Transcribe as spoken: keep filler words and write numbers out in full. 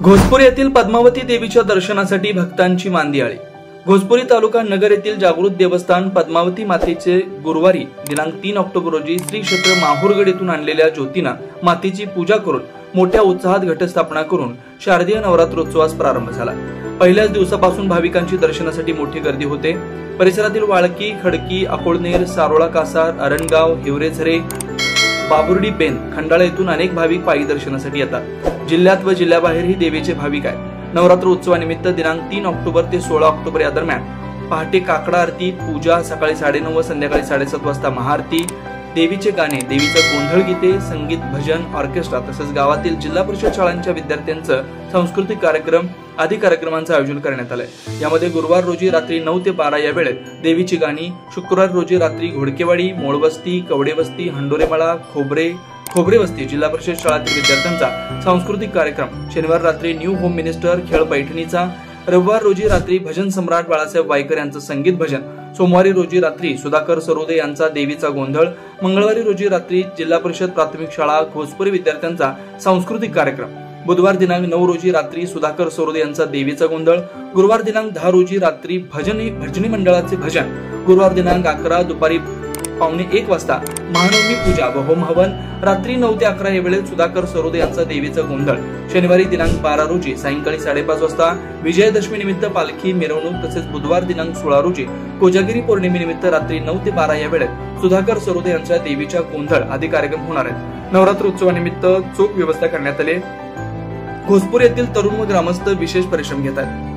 घोसपूर येथील पद्मावती देवीच्या दर्शनासाठी भक्तांची मांदियाळी। घोसपुरी तालुका नगर येथील जागृत देवस्थान पद्मावती मातेचे गुरुवारी दिनांक तीन ऑक्टोबर रोजी श्री क्षेत्र माहूरगड येथून आणलेल्या ज्योतीना मातेची पूजा करून मोठ्या उत्साहात घटस्थापना करून शारदीय नवरात्रोत्सवास प्रारंभ झाला। पहिल्याच दिवसापासून भाविकांची दर्शनासाठी मोठी गर्दी होते। परिसरातील वाळकी, खडकी, अकोळनेर, सारोळा कासार, अरणगाव, हिवरेझरे, बाबुर्डी बेन, खंडाळा येथून अनेक भाविक पायी दर्शनासाठी येतात। जिल्ह्यात व जिल्ह्याबाहेरही देवीचे भाविक आहेत। नवरात्र उत्सवानिमित्त दिनांक तीन ऑक्टोबर ते सोळा ऑक्टोबर या दरम्यान पहाटे काकडा आरती, पूजा, सकाळी साडेनऊ व संध्याकाळी साडेसात वाजता महाआरती, देवीचे गाणे, देवीचा गोंधळ गीते, संगीत, भजन, ऑर्केस्ट्रा तसेच गावातील जिल्हा परिषद शाळांच्या विद्यार्थ्यांचं सांस्कृतिक कार्यक्रम आदी कार्यक्रमांचं आयोजन करण्यात आलंय। यामध्ये गुरुवार रोजी रात्री नऊ ते बारा या वेळेत देवीची गाणी, शुक्रवार रोजी रात्री घोडकेवाडी, मोळवस्ती, कवडेवस्ती, हंडोरेमळा, खोबरे खोबरे वस्ती जिल्हा परिषद शाळातील विद्यार्थ्यांचा सांस्कृतिक कार्यक्रम, शनिवार रात्री न्यू होम मिनिस्टर खेळ पैठणीचा, रविवार रोजी रात्री भजन सम्राट बाळासाहेब वायकर यांचं संगीत भजन, सोमवारी रोजी रात्री सुधाकर सरोदे यांचा देवीचा गोंधळ, मंगळवारी रोजी रात्री जिल्हा परिषद प्राथमिक शाळा घोसपुरी विद्यार्थ्यांचा सांस्कृतिक कार्यक्रम, बुधवार दिनांक नऊ रोजी रात्री सुधाकर सरोदे यांचा देवीचा गोंधळ, गुरुवार दिनांक दहा रोजी रात्री भजनी भजनी मंडळाचे भजन, गुरुवार दिनांक अकरा दुपारी पावणे एक वाजता महानवमी पूजा व होम हवन, रात्री नऊ ते अकरा या वेळेत सुधाकर सरोदे यांचा देवीचा गोंधळ, शनिवारी दिनांक बारा रोजी सायंकाळी साडेपाच वाजता विजयादशमी निमित्त पालखी मिरवणूक तसेच बुधवार दिनांक सोळा रोजी कोजागिरी पौर्णिमेनिमित्त रात्री नऊ ते बारा या वेळेत सुधाकर सरोदे यांच्या देवीच्या गोंधळ आदी कार्यक्रम होणार आहेत। नवरात्र उत्सवानिमित्त चोख व्यवस्था करण्यात आली। घोसपूर येथील तरुण व ग्रामस्थ विशेष परिश्रम घेत आहेत।